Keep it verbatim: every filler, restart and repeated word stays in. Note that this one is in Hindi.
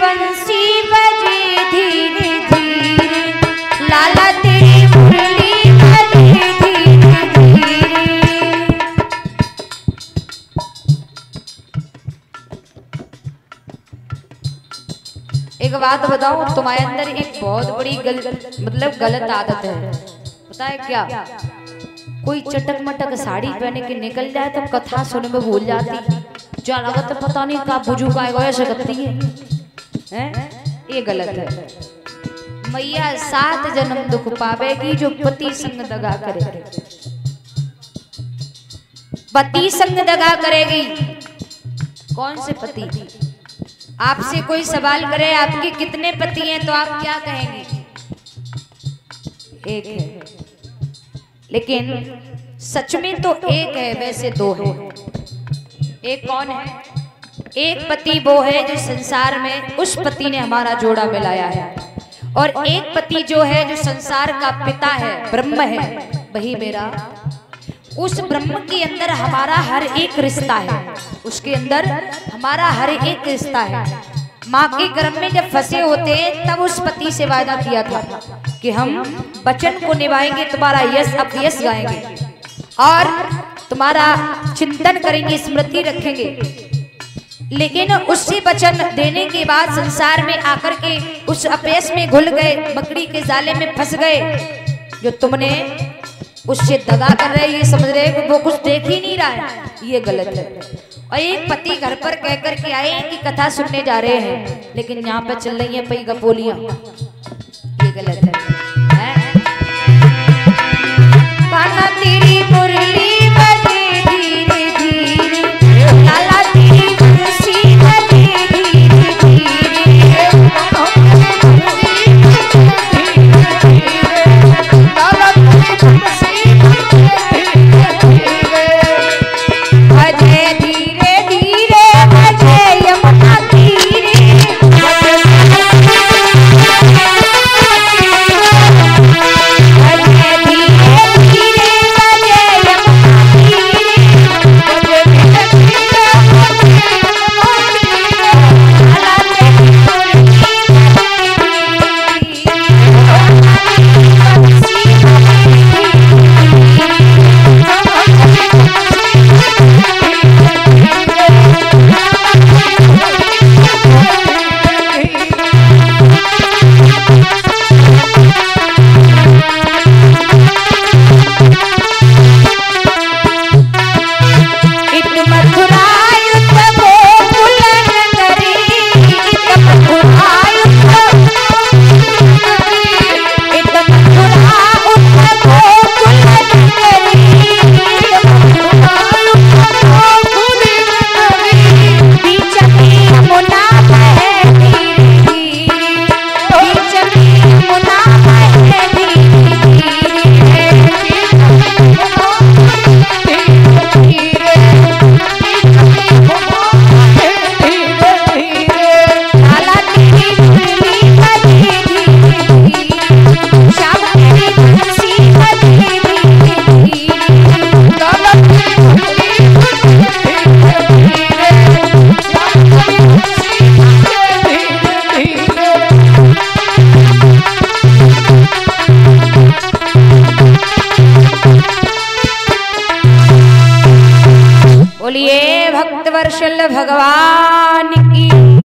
बंसी बजे धीरे धीरे, लाला तेरी मुरली बजे धीरे धीरे। एक बात बताऊं, तुम्हारे अंदर एक बहुत बड़ी गल, मतलब गलत आदत है, पता है क्या? कोई चटक मटक साड़ी पहने के निकल जाए तो कथा सुनने में भूल जाती, जो लगत पता नहीं का बुझू का ऐसे करती है, हैं? ये गलत है। मैया सात जन्म दुख पावेगी जो पति संग दगा करेगी, पति संग दगा करेगी। कौन से पति? आपसे कोई सवाल करे आपके कितने पति हैं तो आप क्या कहेंगे? एक है, लेकिन सच में तो एक है, वैसे दो है। एक कौन है? एक पति वो है जो संसार में उस पति ने हमारा जोड़ा मिलाया है, और एक पति जो है जो संसार का पिता है, ब्रह्म है, वही मेरा। उस ब्रह्म के अंदर हमारा हर एक रिश्ता है, उसके अंदर हमारा हर एक रिश्ता है। माँ के गर्भ में जब फंसे होते हैं तब उस पति से वादा किया था कि हम वचन को निभाएंगे, तुम्हारा यश अपयश गाएंगे और तुम्हारा चिंतन करेंगे, स्मृति रखेंगे। लेकिन उससे वचन देने के बाद संसार में आकर के उस अपयश में घुल गए, मकड़ी के जाले में फंस गए। जो तुमने उससे दगा कर रहे, ये समझ रहे कि वो कुछ देख ही नहीं रहा है, ये गलत है। और एक पति घर पर कह कर के आए कि कथा सुनने जा रहे हैं, लेकिन यहाँ पर चल रही है पई गपोलियां, ये गलत है।